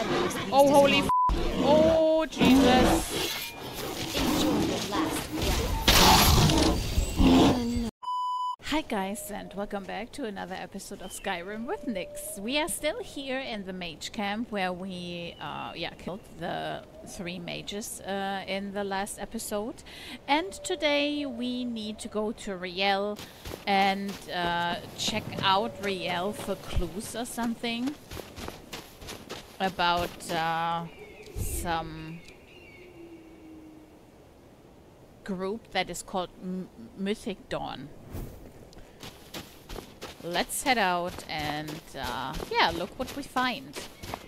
Oh, holy f. Oh, Jesus. Enjoy your last breath. Hi guys, and welcome back to another episode of Skyrim with Nyx. We are still here in the mage camp where we killed the 3 mages in the last episode. And today we need to go to Rielle and check out Rielle for clues or something about some group that is called Mythic Dawn. Let's head out and, yeah, look what we find.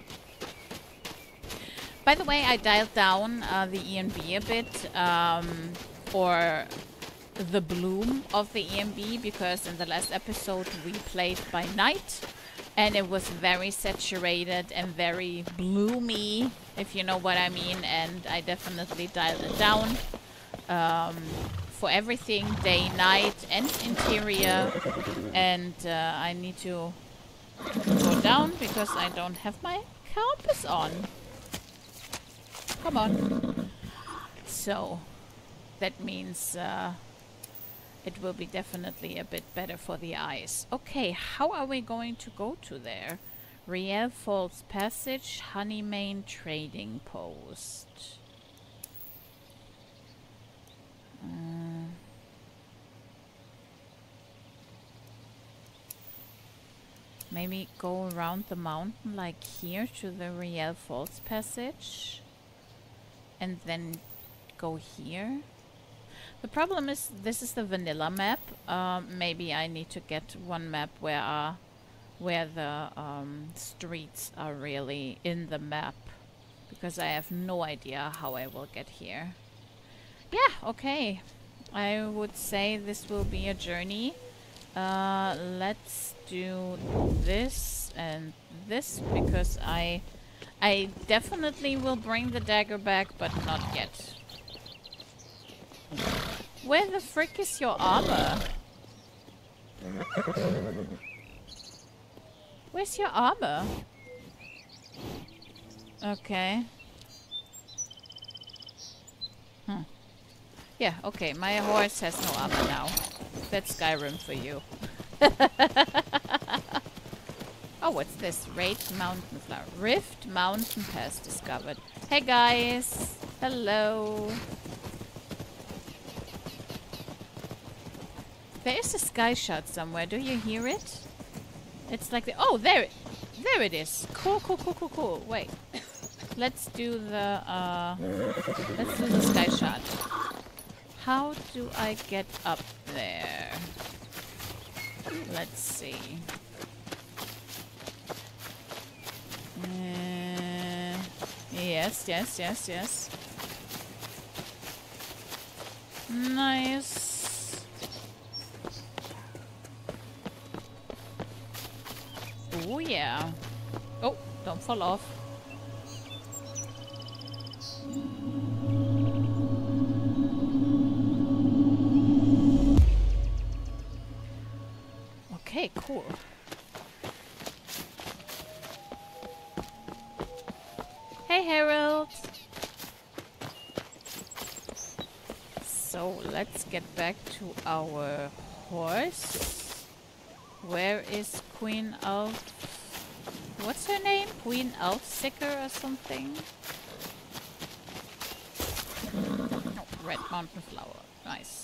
By the way, I dialed down the ENB a bit, or the bloom of the ENB, because in the last episode we played by night, and it was very saturated and very bloomy, if you know what I mean, and I definitely dialed it down. For everything, day, night, and interior, and I need to go down because I don't have my compass on. Come on. So, that means it will be definitely a bit better for the eyes. Okay, how are we going to go to there? Rielle Falls Passage, Honeymane Trading Post. Maybe go around the mountain like here to the Rielle Falls Passage and then go here. The problem is this is the vanilla map. Maybe I need to get one map where the streets are really in the map, because I have no idea how I will get here. Yeah, okay. I would say this will be a journey. Let's do this and this, because I definitely will bring the dagger back, but not yet. Where the frick is your armor? Where's your armor? Okay. Yeah, okay, my horse has no armor now. That's Skyrim for you. Oh, what's this? Raid Mountain Flower. Rift Mountain Pass discovered. Hey guys! Hello! There is a sky shot somewhere. Do you hear it? It's like the... Oh, there it is! Cool, cool, cool, cool, cool. Wait. Let's do the sky shot. How do I get up there? Let's see. Yes, yes, yes, yes. Nice. Oh, yeah. Oh, don't fall off. Okay, cool. Hey, Harold. So, let's get back to our horse. Where is Queen Elf? What's her name? Queen Elfsicker or something? Oh, Red Mountain Flower. Nice.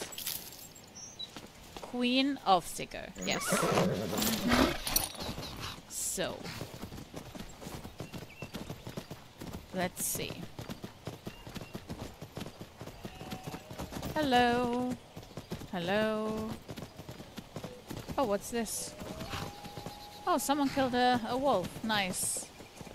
Queen Elfsicker, yes. So, let's see. Hello. Hello. Oh, what's this? Oh, someone killed a wolf. Nice.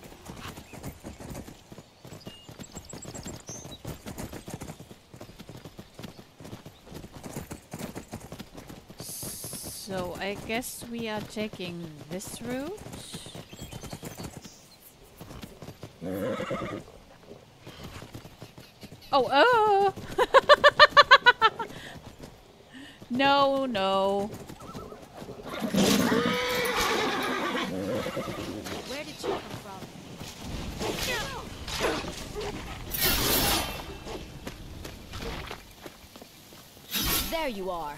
So, I guess we are taking this route. Oh, oh! No, no. Where did you come from? There you are.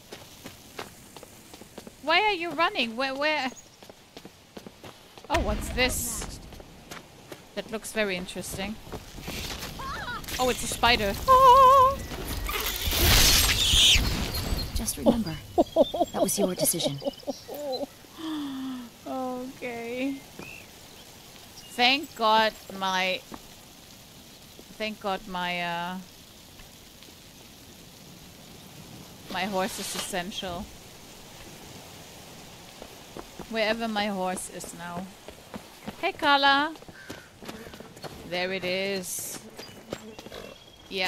Why are you running? Where? Oh, what's this? That looks very interesting. Oh, it's a spider. Oh! Just remember, that was your decision. Okay. Thank God my my horse is essential. Wherever my horse is now. Hey, Carla. There it is. Yeah.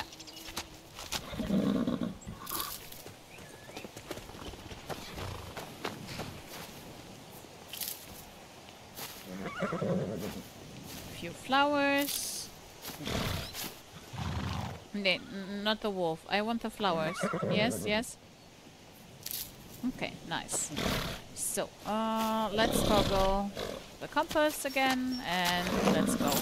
Few flowers. No, not the wolf. I want the flowers. Yes, yes. Okay, nice. So, let's toggle the compass again, and let's go.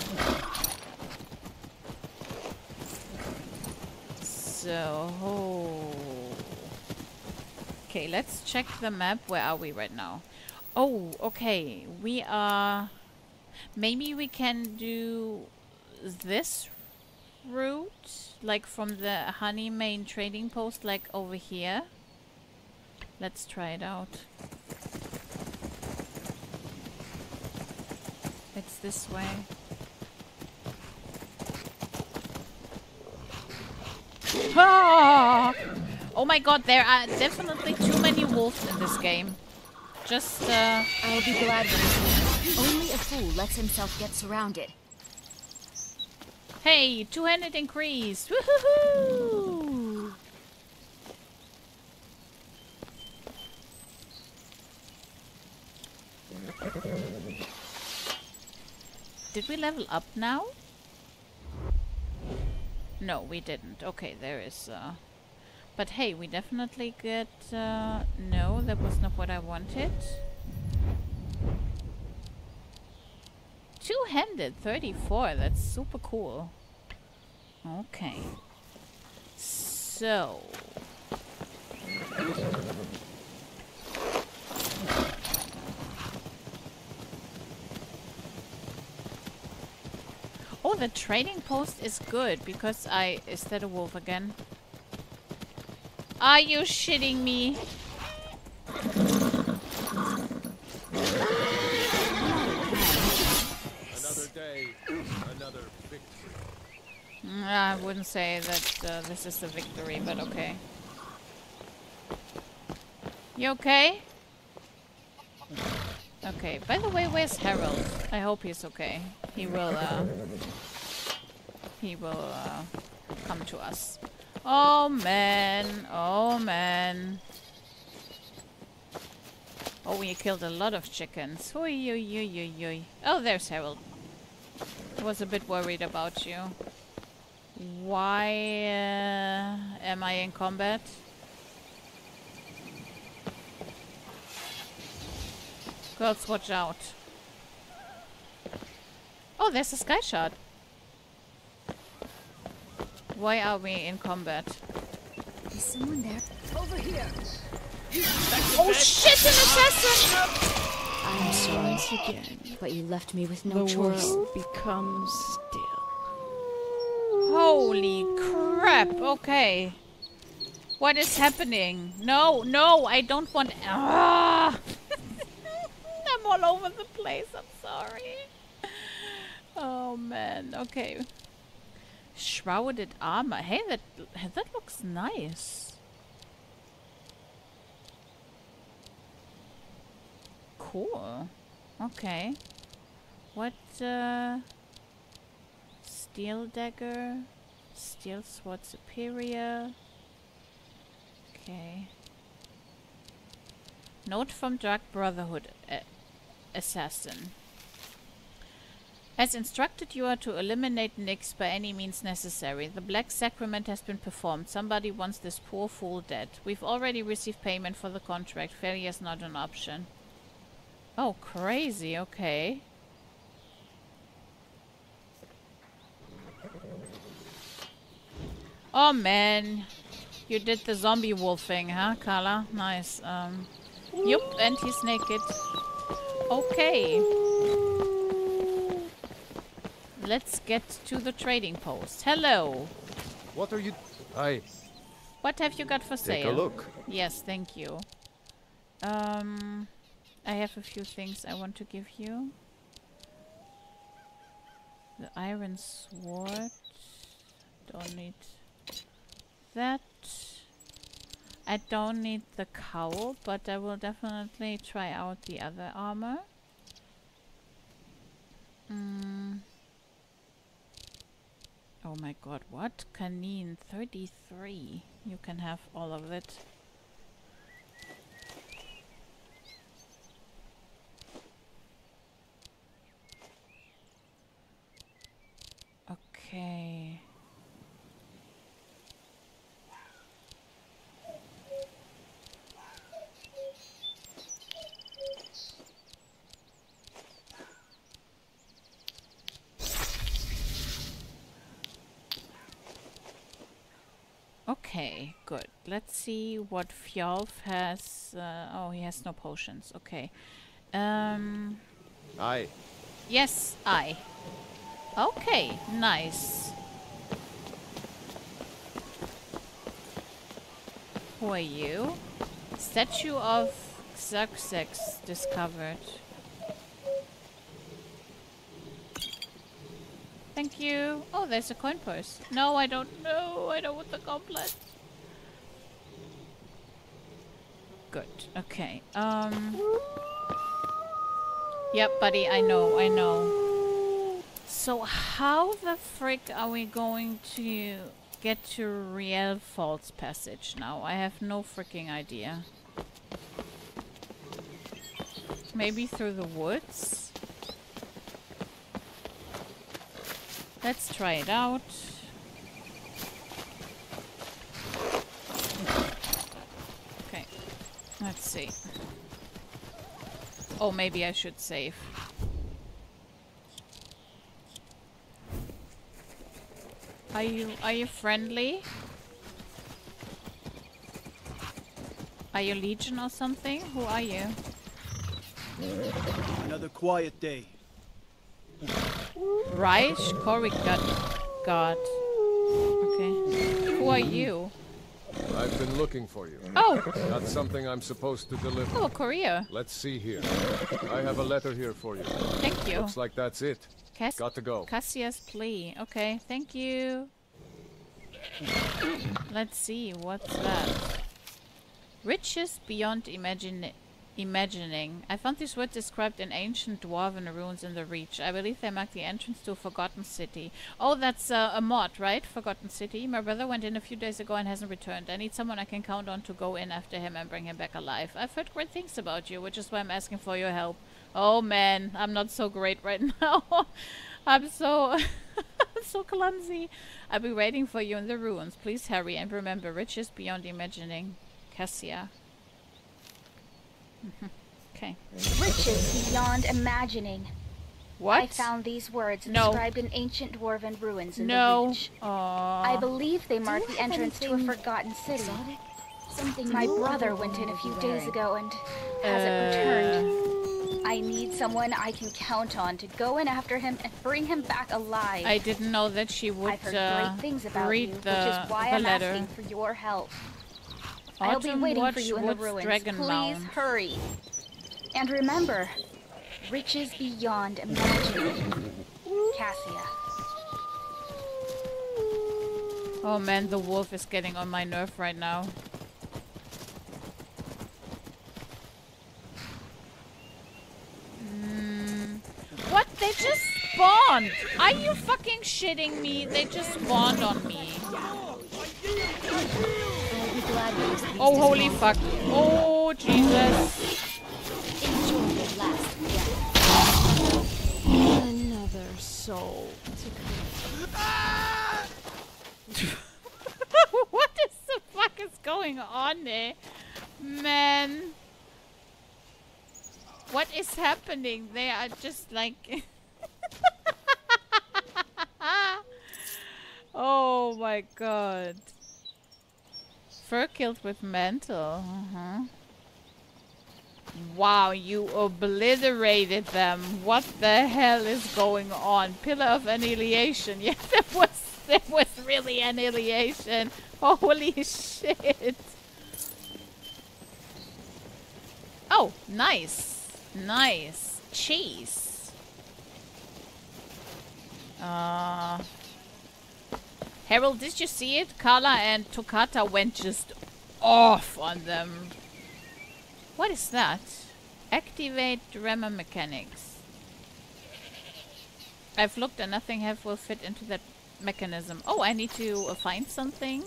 So, okay, let's check the map. Where are we right now? Oh, okay. We are... Maybe we can do this route, like from the honey main trading post, like over here. Let's try it out. It's this way. Ah! Oh my god, there are definitely too many wolves in this game. Just, I'll be glad when it's over. Only a fool lets himself get surrounded. Hey, 200 increase! Woohoo! Did we level up now? No, we didn't. Okay, there is... But hey, we definitely get... No, that was not what I wanted. Two-handed 34, that's super cool. Okay. So... Oh, the trading post is good because Is that a wolf again? Are you shitting me? Another day, another victory. I wouldn't say that this is a victory, but okay. You okay? Okay. By the way, where's Harold? I hope he's okay. He will come to us. Oh man, oh man. Oh, we killed a lot of chickens. Oi, oi, oi, oi, oi. Oh, there's Harold. I was a bit worried about you. Why am I in combat? Girls, watch out. Oh, there's a sky shot. Why are we in combat? Is someone there? Over here! Oh shit, an assassin! I'm sorry, Once again, but you left me with no the choice. world becomes still. Holy crap, okay. What is happening? No, no, I don't want... Ah! I'm all over the place, I'm sorry. Oh man, okay. Shrouded armor. Hey, that looks nice. Cool. Okay. What, Steel dagger. Steel sword superior. Okay. Note from Dark Brotherhood assassin. As instructed, you are to eliminate Nyx by any means necessary. The Black Sacrament has been performed. Somebody wants this poor fool dead. We've already received payment for the contract. Failure is not an option. Oh, crazy. Okay. Oh, man. You did the zombie wolf thing, huh, Carla? Nice. Yup, and he's naked. Okay. Let's get to the trading post. Hello. What are you... Hi. What have you got for sale? Take a look. Yes, thank you. I have a few things I want to give you. The iron sword. Don't need that. I don't need the cowl, but I will definitely try out the other armor. Oh my god, what? Canine 33. You can have all of it. Okay. Okay, good. Let's see what Fjolf has. Oh, he has no potions. Okay. Aye. Yes, I. Okay, nice. Who are you? Statue of Xerxes discovered. Thank you. Oh, there's a coin purse. No, I don't know. I don't want the goblet. Good. Okay. Yep, buddy. I know. So how the frick are we going to get to Rielle Falls Passage now? I have no freaking idea. Maybe through the woods? Let's try it out. Okay. Let's see. Oh, maybe I should save. Are you friendly? Are you Legion or something? Who are you? Another quiet day. Reich? Korik God. Okay. Who are you? I've been looking for you. Oh! Got something I'm supposed to deliver. Oh, Korea. Let's see here. I have a letter here for you. Thank you. Looks like that's it. Got to go. Cassia's plea. Okay, thank you. Let's see, what's that? Riches beyond imagining. I found these words described in ancient dwarven runes in the Reach. I believe they mark the entrance to a forgotten city. Oh, that's a mod, right? Forgotten city. My brother went in a few days ago and hasn't returned. I need someone I can count on to go in after him and bring him back alive. I've heard great things about you, which is why I'm asking for your help. Oh man, I'm not so great right now. I'm so so clumsy. I'll be waiting for you in the ruins. Please hurry and remember, riches beyond imagining. Cassia. Okay. Riches beyond imagining. What? I found these words No. inscribed in ancient dwarven ruins in the No. Reach. Aww. I believe they mark the entrance to a forgotten city. My brother went in a few days ago and hasn't returned. I need someone I can count on to go in after him and bring him back alive. I didn't know that she would I've heard great things about read you, the, which is why the I'm letter. asking for your help. I'll be Autumn waiting Watch for you in the Woods ruins. Dragon Please Mound. hurry. And remember, riches beyond imagining. Cassia. Oh man, the wolf is getting on my nerve right now. What? They just spawned! Are you fucking shitting me? They just spawned on me. Oh, holy fuck. Oh, Jesus. Another soul to What is the fuck is going on there? Man. What is happening? They are just like... Oh my god. fur killed with mantle. Wow, you obliterated them. What the hell is going on? Pillar of annihilation. Yeah, there was really annihilation. Holy shit. Oh, nice. Nice. Cheese. Harold, did you see it? Carla and Toccata went just off on them. What is that? Activate Remmer mechanics. I've looked and nothing will fit into that mechanism. Oh, I need to find something.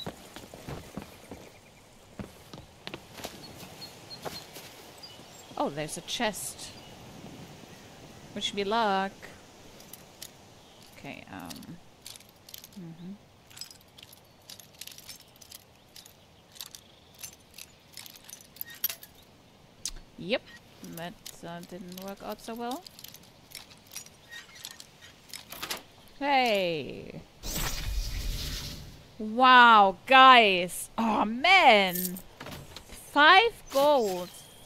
Oh, there's a chest. Wish me luck. Okay, Yep, that didn't work out so well. Hey! Wow, guys! Oh man! 5 gold!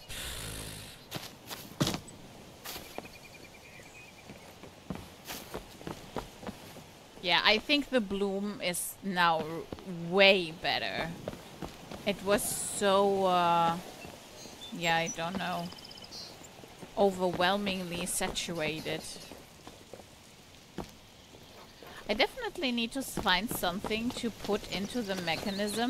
Yeah, I think the bloom is now way better. It was so, yeah, I don't know. Overwhelmingly saturated. I definitely need to find something to put into the mechanism.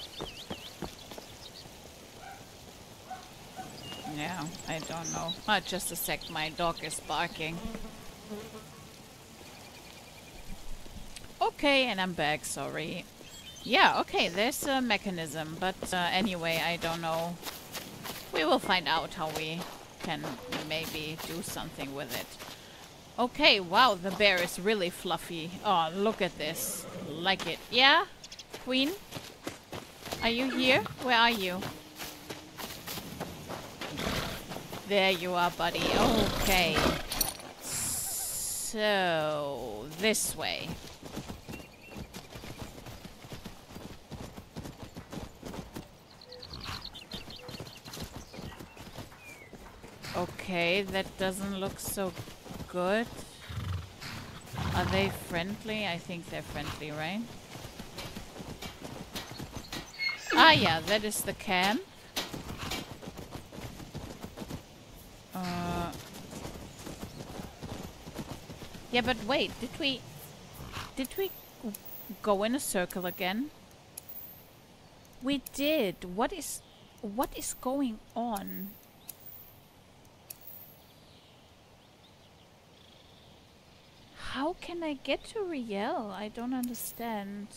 Yeah, I don't know. Just a sec, my dog is barking. Okay, and I'm back, sorry. Yeah, okay, there's a mechanism, but anyway, I don't know. We will find out how we can maybe do something with it. Okay, wow, the bear is really fluffy. Oh, look at this. Like it. Yeah? Queen? Are you here? Where are you? There you are, buddy. Okay. So, this way. Okay, that doesn't look so good. Are they friendly? I think they're friendly, right? Ah, yeah, that is the camp. Yeah, but wait, did we go in a circle again? We did. What is going on? How can I get to Rielle? I don't understand.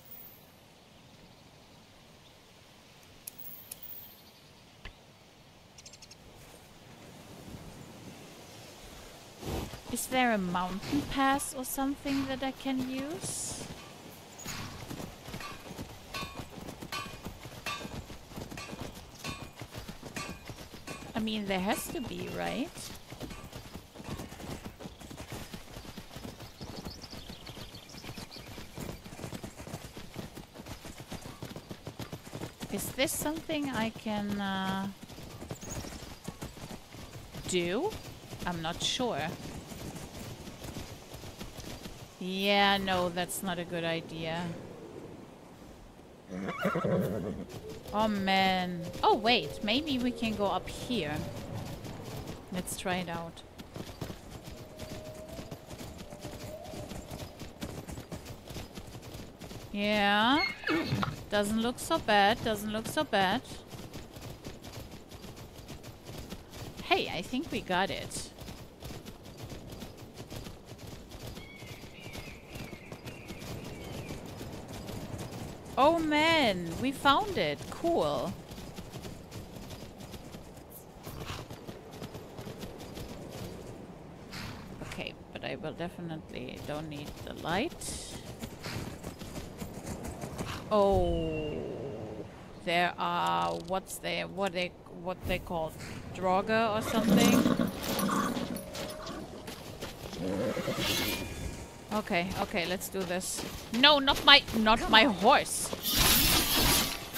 Is there a mountain pass or something that I can use? I mean, there has to be, right? Is this something I can do? I'm not sure. Yeah, no, that's not a good idea. Oh man. Oh wait, maybe we can go up here. Let's try it out. Yeah. Doesn't look so bad, doesn't look so bad. Hey, I think we got it. Oh man, we found it. Cool. Okay, but I will definitely don't need the light. Oh, there are what they call Draugr or something. Okay, okay, let's do this. No, not my horse.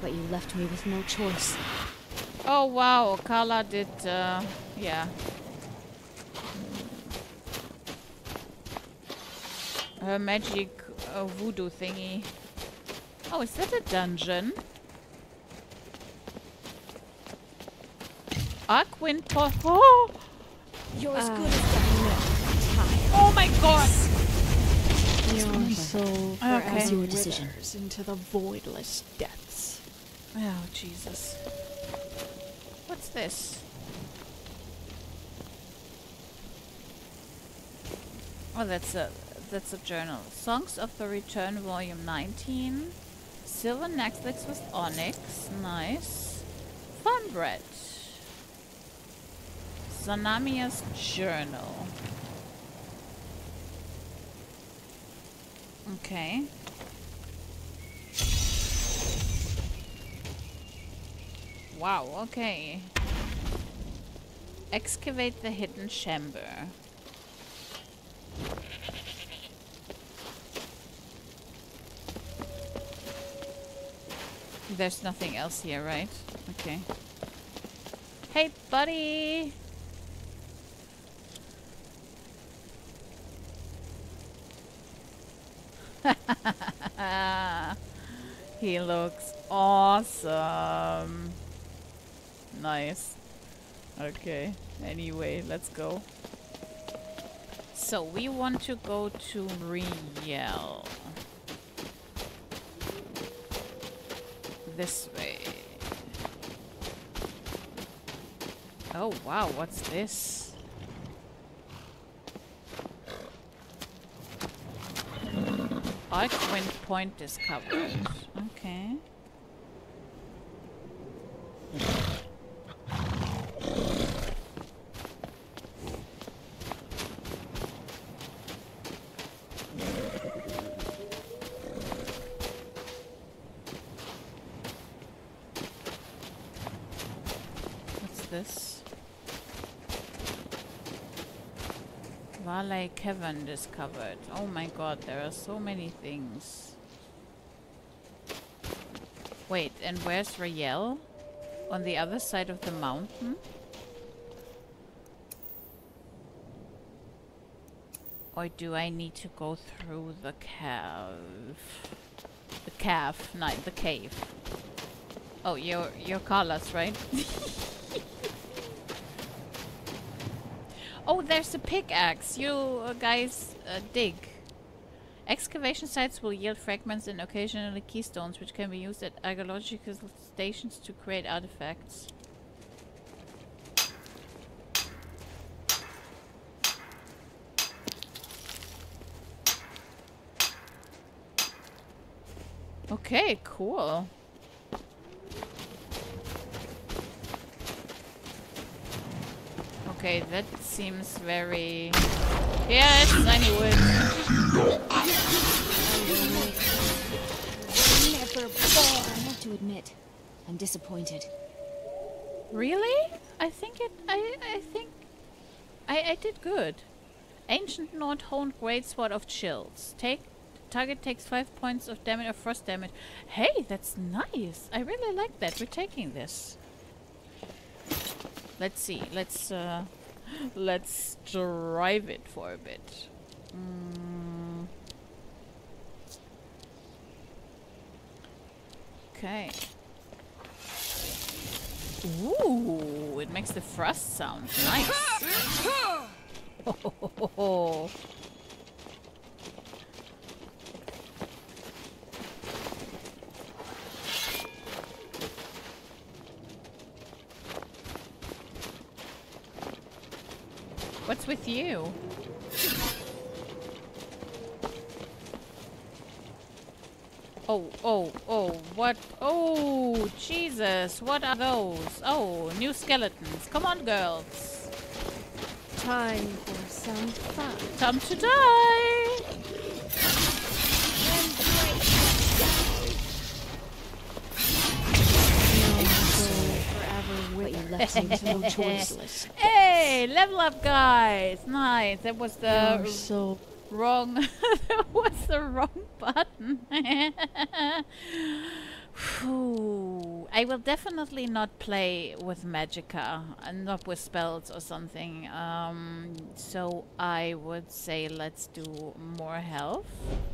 But you left me with no choice. Oh wow, Carla did, yeah. Her magic voodoo thingy. Oh, is that a dungeon? Arcwind Point. Oh! You're as good as done. Oh my god! Your soul forever your decision. withers into the voidless depths. Oh, Jesus. What's this? Oh, that's a journal. Songs of the Return, Volume 19. Silver necklace with onyx. Nice. Fun bread. Zanamia's journal. Okay. Wow, okay. Excavate the hidden chamber. There's nothing else here, right? Okay. Hey, buddy! He looks awesome. Nice. Okay. Anyway, let's go. So we want to go to Rielle. This way. Oh wow, what's this? Arcwind Point discovered. Okay. What's this? Valley Cavern discovered. Oh my god, there are so many things. Wait, and where's Rielle? On the other side of the mountain? Or do I need to go through the cave? The cave, no, the cave. Oh, you're Carlos, right? Oh, there's a pickaxe. You guys dig. Excavation sites will yield fragments and occasionally keystones, which can be used at archaeological stations to create artifacts. Okay, cool. Okay, that seems very... Yes, I knew it. I have to admit, I'm disappointed. Really? I think I did good. Ancient Nord honed Greatsword of Chills. Target takes 5 points of damage of frost damage. Hey, that's nice. I really like that. We're taking this. Let's see. Let's drive it for a bit. Okay. Ooh, it makes the frost sound. Nice. Oh. What's with you? Oh, what? Oh, Jesus, what are those? Oh, new skeletons. Come on, girls. Time for some fun. Time to die! Hey, level up, guys! Nice. That was the wrong. That was the wrong button. Whew. I will definitely not play with magicka and not with spells or something. So I would say let's do more health.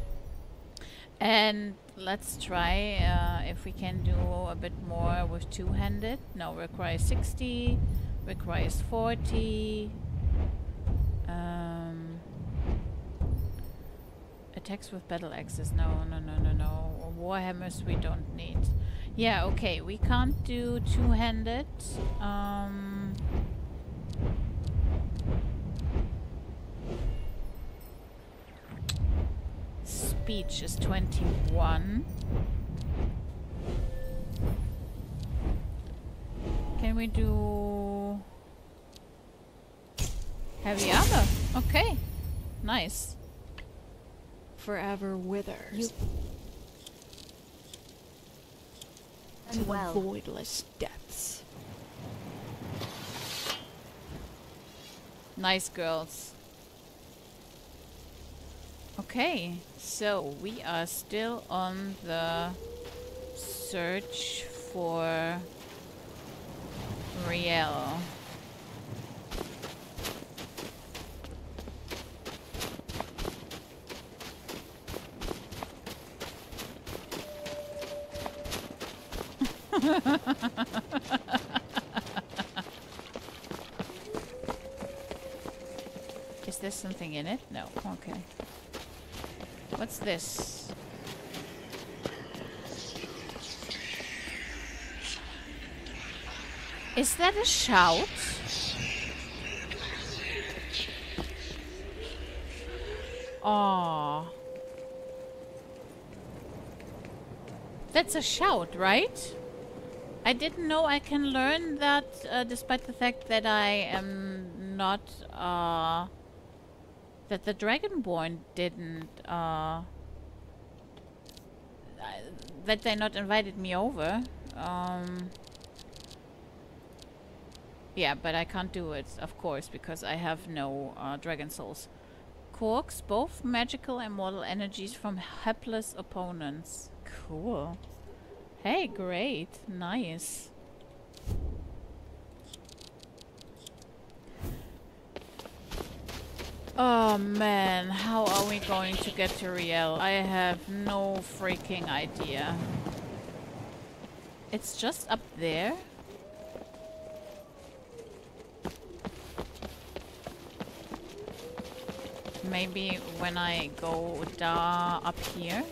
And let's try if we can do a bit more with two-handed. No, requires 60, requires 40. Attacks with battle axes. No. Warhammers we don't need. Yeah, okay, we can't do two-handed. Speech is 21. Can we do heavy armor? Okay, nice. Forever withers. To Well. the voidless depths. Nice, girls. Okay, so we are still on the search for Rielle. Is there something in it? No. Okay. What's this? Is that a shout? Aww. That's a shout, right? I didn't know I can learn that despite the fact that I am not that the Dragonborn didn't that they not invited me over. Yeah, but I can't do it, of course, because I have no dragon souls. Corks both magical and mortal energies from helpless opponents. Cool. Hey, great. Nice. Oh man, how are we going to get to Rielle? I have no freaking idea. It's just up there? Maybe when I go up here?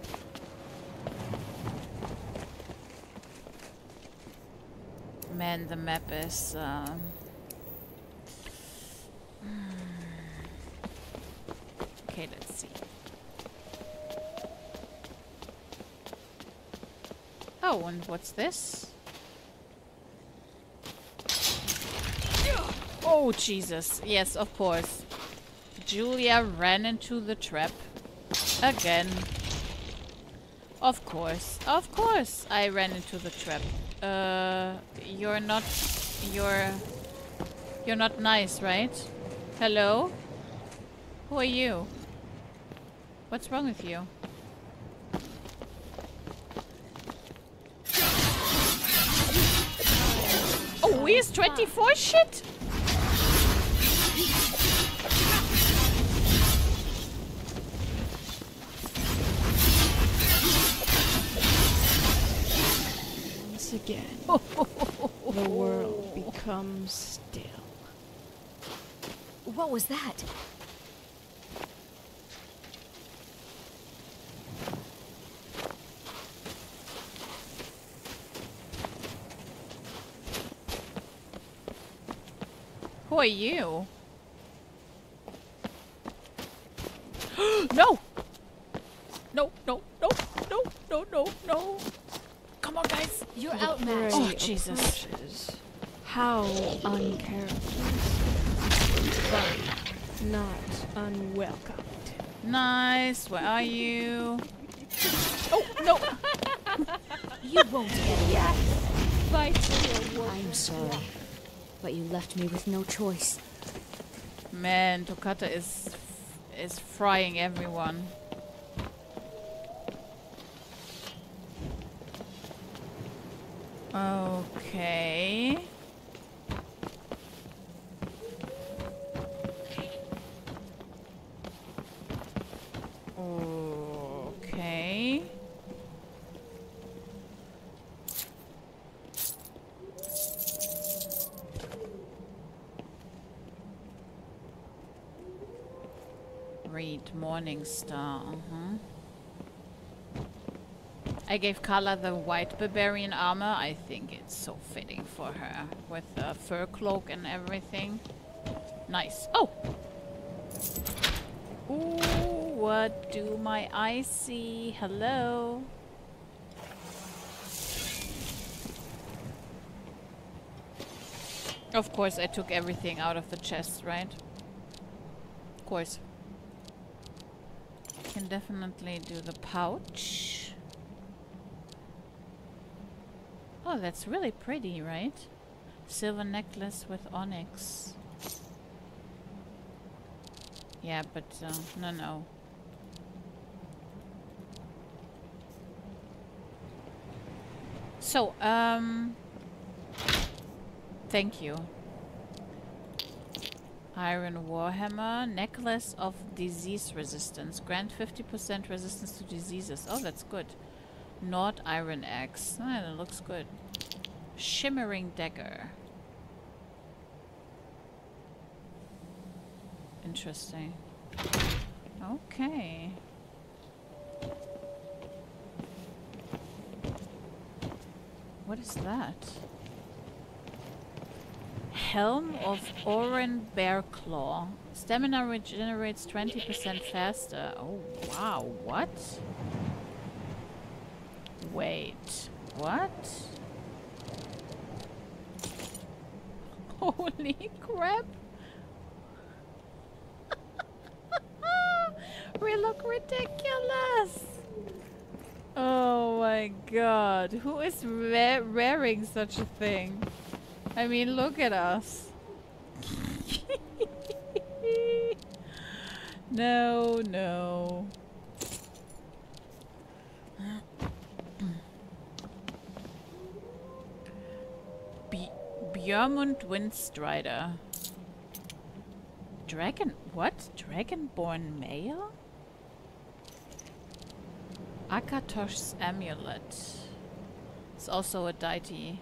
Man, the map is okay, let's see. Oh, and what's this? Oh, Jesus. Yes, of course. Julia ran into the trap. Again. Of course. Of course I ran into the trap. You're not nice, right? Hello? Who are you? What's wrong with you? Oh, we is 24 shit? Once again, the world becomes still. What was that? Who are you? No! No, no, no, no, no, no, no. Come on, guys. You're outmatched. Oh, Jesus. Approaches. How uncharacteristic, but not unwelcomed. Nice. Where are you? Oh, no. You won't get it. Fight for your I'm sorry, but you left me with no choice. Man, Toccata is frying everyone. Okay. Okay. Read Morningstar. I gave Carla the white barbarian armor. I think it's so fitting for her with the fur cloak and everything. Nice. Oh! Ooh, what do my eyes see? Hello? Of course, I took everything out of the chest, right? Of course. Can definitely do the pouch. Oh, that's really pretty, right? Silver necklace with onyx. Yeah, but no. So, thank you. Iron Warhammer, necklace of disease resistance. Grant 50% resistance to diseases. Oh, that's good. Not iron axe. Ah, that looks good. Shimmering dagger. Interesting. Okay. What is that? Helm of Oran Bearclaw. Stamina regenerates 20% faster. Oh, wow. What? Wait. What? Holy crap. We look ridiculous. Oh my god. Who is wearing such a thing? I mean, look at us. No, no. Björmund Windstrider. Dragon... What? Dragonborn male? Akatosh's amulet. It's also a deity.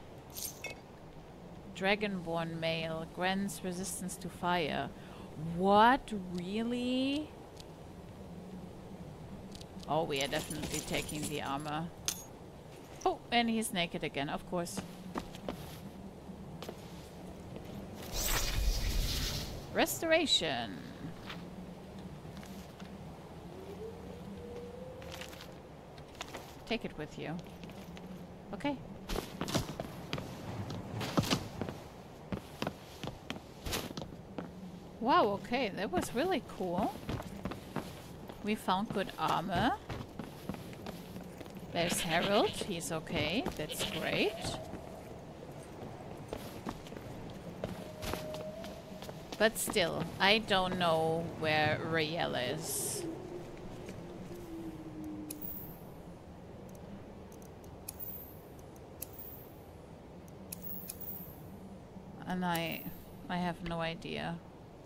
Dragonborn male. Grants resistance to fire. What? Really? Oh, we are definitely taking the armor. Oh, and he's naked again, of course. Restoration. Take it with you. Okay. Wow, okay, that was really cool. We found good armor. There's Harold, he's okay, that's great. But still, I don't know where Rielle is. And I have no idea.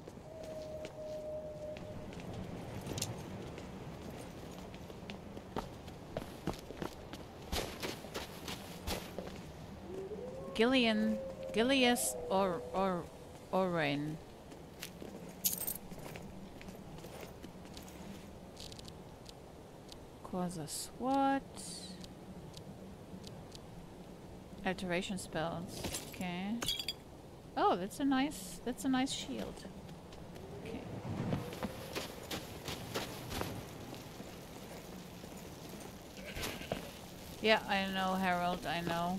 Gilius or Orain. Cause a SWAT. Alteration spells. Okay. Oh, that's a nice shield. Okay. Yeah, I know, Harold, I know.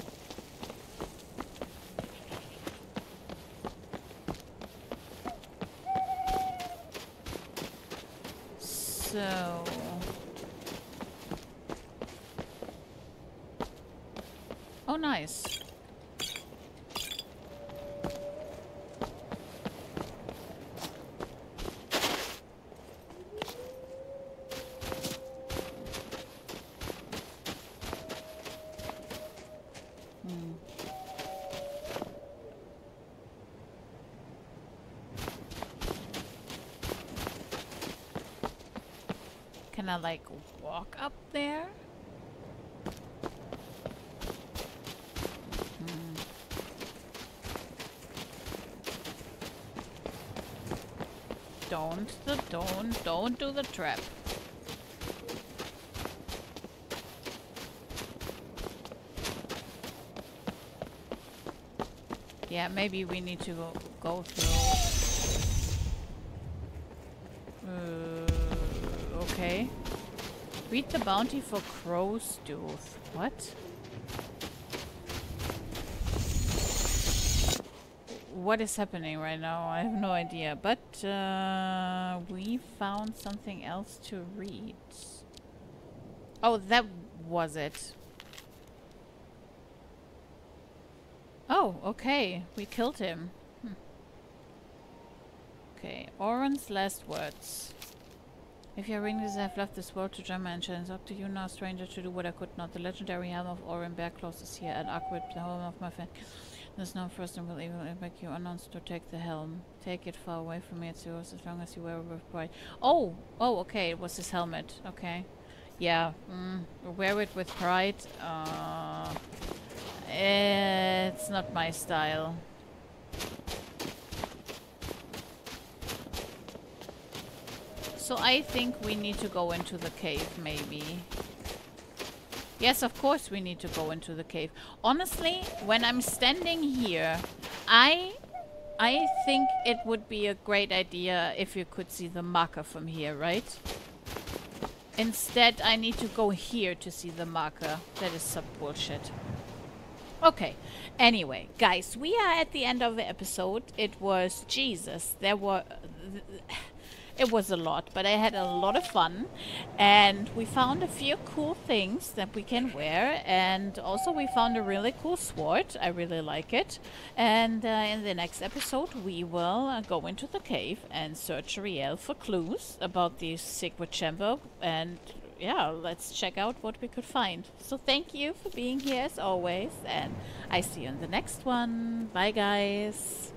So... Oh, nice. Can I like walk up there? Don't do the trap. Yeah, maybe we need to go through. Okay. Read the bounty for crow's tooth. What? What is happening right now? I have no idea. But we found something else to read. Oh, that was it. Oh, okay. We killed him. Okay, Oren's last words. If you are reading this, I have left this world to join my ancient. It's up to you now, stranger, to do what I could not. The legendary helm of Oren Bearclaws is here at Arcwind, the home of my friend. There's no first and will even make you announced to take the helm. Take it far away from me. It's yours as long as you wear it with pride. Oh, okay. It was his helmet. Okay, yeah. Wear it with pride. It's not my style. So I think we need to go into the cave, maybe. Yes, of course we need to go into the cave. Honestly, when I'm standing here, I think it would be a great idea if you could see the marker from here, right? Instead, I need to go here to see the marker. That is some bullshit. Okay. Anyway, guys, we are at the end of the episode. It was Jesus. It was a lot, but I had a lot of fun, and we found a few cool things that we can wear, and also we found a really cool sword. I really like it. And in the next episode we will go into the cave and search Rielle for clues about the secret chamber, and yeah, let's check out what we could find. So thank you for being here as always, and I see you in the next one. Bye guys.